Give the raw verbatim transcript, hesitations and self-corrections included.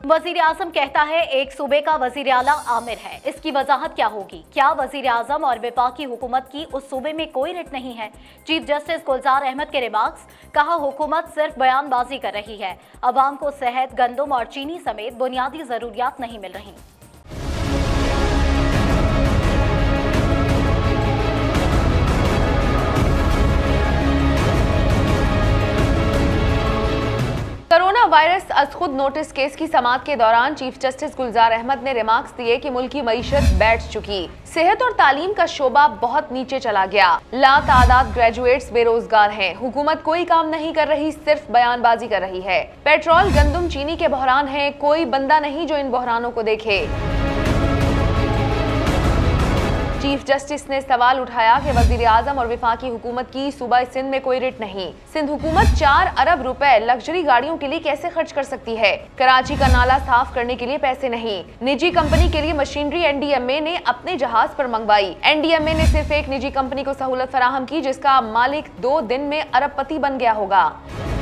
वजीर आजम कहता है एक सूबे का वजीर आला आमिर है। इसकी वजाहत क्या होगी? क्या वजीर आजम और वफाकी हुकूमत की उस सूबे में कोई रिट नहीं है? चीफ जस्टिस गुलजार अहमद के रिमार्क्स। कहा हुकूमत सिर्फ बयानबाजी कर रही है, अवाम को सेहत, गंदम और चीनी समेत बुनियादी जरूरियात नहीं मिल रही। कोरोना वायरस अज खुद नोटिस केस की समाअत के दौरान चीफ जस्टिस गुलजार अहमद ने रिमार्क्स दिए कि मुल्क की मईशत बैठ चुकी, सेहत और तालीम का शोबा बहुत नीचे चला गया, लातादाद ग्रेजुएट्स बेरोजगार हैं, हुकूमत कोई काम नहीं कर रही, सिर्फ बयानबाजी कर रही है। पेट्रोल, गंदम, चीनी के बहरान हैं, कोई बंदा नहीं जो इन बहरानों को देखे। चीफ जस्टिस ने सवाल उठाया कि वजीर आजम और वफाकी हुकूमत की सूबा सिंध में कोई रिट नहीं। सिंध हुकूमत चार अरब रुपए लग्जरी गाड़ियों के लिए कैसे खर्च कर सकती है? कराची का नाला साफ करने के लिए पैसे नहीं। निजी कंपनी के लिए मशीनरी एनडीएमए ने अपने जहाज पर मंगवाई। एनडीएमए ने सिर्फ एक निजी कंपनी को सहूलत फराहम की जिसका मालिक दो दिन में अरबपति बन गया होगा।